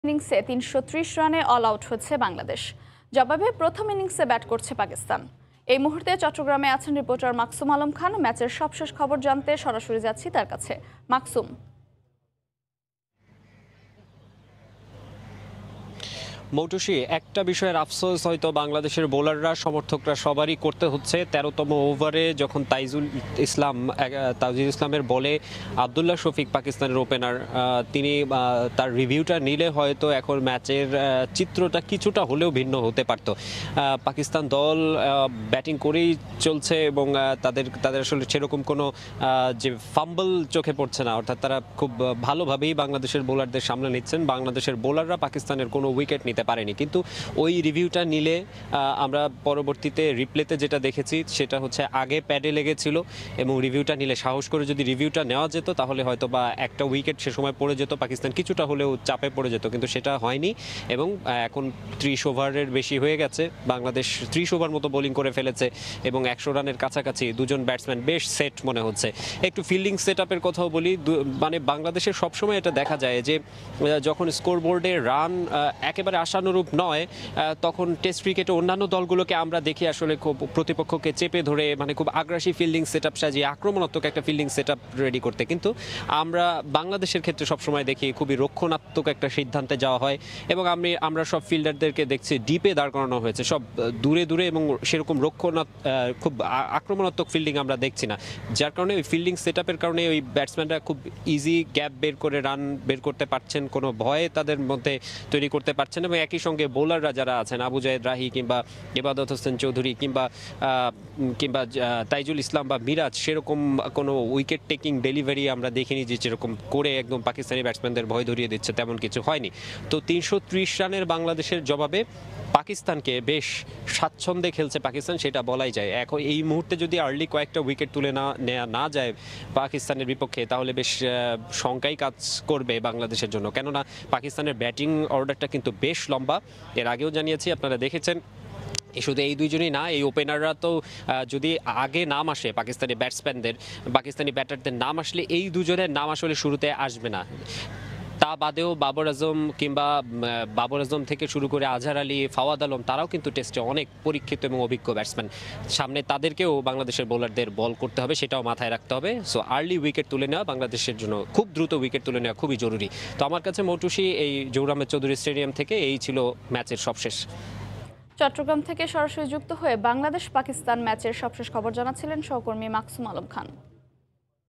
ইনিংসে ৩৩০ রানে all out হচ্ছে বাংলাদেশ। জবাবে প্রথম ইনিংসে ব্যাট করছে পাকিস্তান। এই মুহূর্তে চট্টগ্রামে আছেন রিপোর্টার মাকসুম আলম খান। ম্যাচের সবশেষ খবর জানতে সরাসরি যাচ্ছি তার কাছে। মাকসুম। মৌটুসী, একটা বিষয়ের আফসোস হয়তো বাংলাদেশের বোলাররা সমর্থকরা সবারই করতে হচ্ছে। ১৩তম ওভারে যখন তাইজুল ইসলামের বলে আবদুল্লাহ শফিক পাকিস্তানের ওপেনার তিনি তার রিভিউটা নিলে হয়তো এখন ম্যাচের চিত্রটা কিছুটা হলেও ভিন্ন হতে পারত। পাকিস্তান দল ব্যাটিং করেই চলছে এবং তাদের আসলে সেরকম কোনো যে ফাম্বল চোখে পড়ছে না, অর্থাৎ তারা খুব ভালোভাবেই বাংলাদেশের বোলারদের সামনে নিচ্ছেন। বাংলাদেশের বোলাররা পাকিস্তানের কোনো উইকেট নিতে পারেনি, কিন্তু ওই রিভিউটা নিলে আমরা পরবর্তীতে রিপ্লেতে যেটা দেখেছি সেটা হচ্ছে আগে প্যাডে লেগেছিল এবং রিভিউটা নিলে সাহস করে যদি রিভিউটা নেওয়া যেত তাহলে হয়তো বা একটা উইকেট সে সময় পড়ে যেত, পাকিস্তান কিছুটা হলেও চাপে পড়ে যেত, কিন্তু সেটা হয়নি। এবং এখন 30 ওভারের বেশি হয়ে গেছে, বাংলাদেশ 30 ওভার মতো বোলিং করে ফেলেছে এবং 100 রানের কাছাকাছি। দুজন ব্যাটসম্যান বেশ সেট মনে হচ্ছে। একটু ফিল্ডিং সেট আপের কথাও বলি, মানে বাংলাদেশের সবসময় এটা দেখা যায় যে যখন স্কোর বোর্ডে রান একেবারে আশানুরূপ নয়, তখন টেস্ট ক্রিকেটে অন্যান্য দলগুলোকে আমরা দেখি আসলে খুব প্রতিপক্ষকে চেপে ধরে মানে খুব আগ্রাসী ফিল্ডিং সেট আপ সাজিয়ে আক্রমণাত্মক একটা ফিল্ডিং সেট আপ রেডি করতে, কিন্তু আমরা বাংলাদেশের ক্ষেত্রে সবসময় দেখি খুবই রক্ষণাত্মক একটা সিদ্ধান্তে যাওয়া হয় এবং আমরা সব ফিল্ডারদেরকে দেখছি ডিপে দাঁড় করানো হয়েছে, সব দূরে দূরে, এবং সেরকম খুব আক্রমণাত্মক ফিল্ডিং আমরা দেখছি না। যার কারণে ওই ফিল্ডিং সেট আপের কারণে ওই ব্যাটসম্যানরা খুব ইজি গ্যাপ বের করে রান বের করতে পারছেন, কোনো ভয় তাদের মধ্যে তৈরি করতে পারছেন। এবং একই সঙ্গে বোলাররা যারা আছেন, আবু জায়েদ রাহি কিংবা ইবাদত হোসেন চৌধুরী কিংবা তাইজুল ইসলাম বা মিরাজ, সেরকম কোনো উইকেট টেকিং ডেলিভারি আমরা দেখিনি যে যেরকম করে একদম পাকিস্তানি ব্যাটসম্যানদের ভয় ধরিয়ে দিচ্ছে, তেমন কিছু হয়নি। তো ৩৩০ রানের বাংলাদেশের জবাবে পাকিস্তানকে বেশ স্বাচ্ছন্দ্যে খেলছে পাকিস্তান, সেটা বলাই যায়। এখন এই মুহূর্তে যদি আর্লি কয়েকটা উইকেট তুলে না যায় পাকিস্তানের বিপক্ষে, তাহলে বেশ শঙ্কাই কাজ করবে বাংলাদেশের জন্য, কেননা পাকিস্তানের ব্যাটিং অর্ডারটা কিন্তু বেশ লম্বা। এর আগেও জানিয়েছি, আপনারা দেখেছেন। শুধু এই দুইজনই না, এই ওপেনাররা তো যদি আগে নাম আসে পাকিস্তানি ব্যাটারদের নাম আসলে এই দুজনের নাম আসলে শুরুতে আসবে না। তা বাদেও বাবর আজম থেকে শুরু করে আজহার আলী, ফাওয়াদ আলম, তারাও কিন্তু টেস্টে অনেক পরীক্ষিত এবং অভিজ্ঞ ব্যাটসম্যান। সামনে তাদেরকেও বাংলাদেশের বোলারদের বল করতে হবে, সেটাও মাথায় রাখতে হবে। সো আর্লি উইকেট তুলে নেওয়া বাংলাদেশের জন্য, খুব দ্রুত উইকেট তুলে নেওয়া খুবই জরুরি। তো আমার কাছে মৌটুসী, এই জহুর আহমেদ চৌধুরী স্টেডিয়াম থেকে এই ছিল ম্যাচের সবশেষ। চট্টগ্রাম থেকে সরাসরি যুক্ত হয়ে বাংলাদেশ পাকিস্তান ম্যাচের সবশেষ খবর জানাচ্ছিলেন সহকর্মী মাকসুম আলম খান।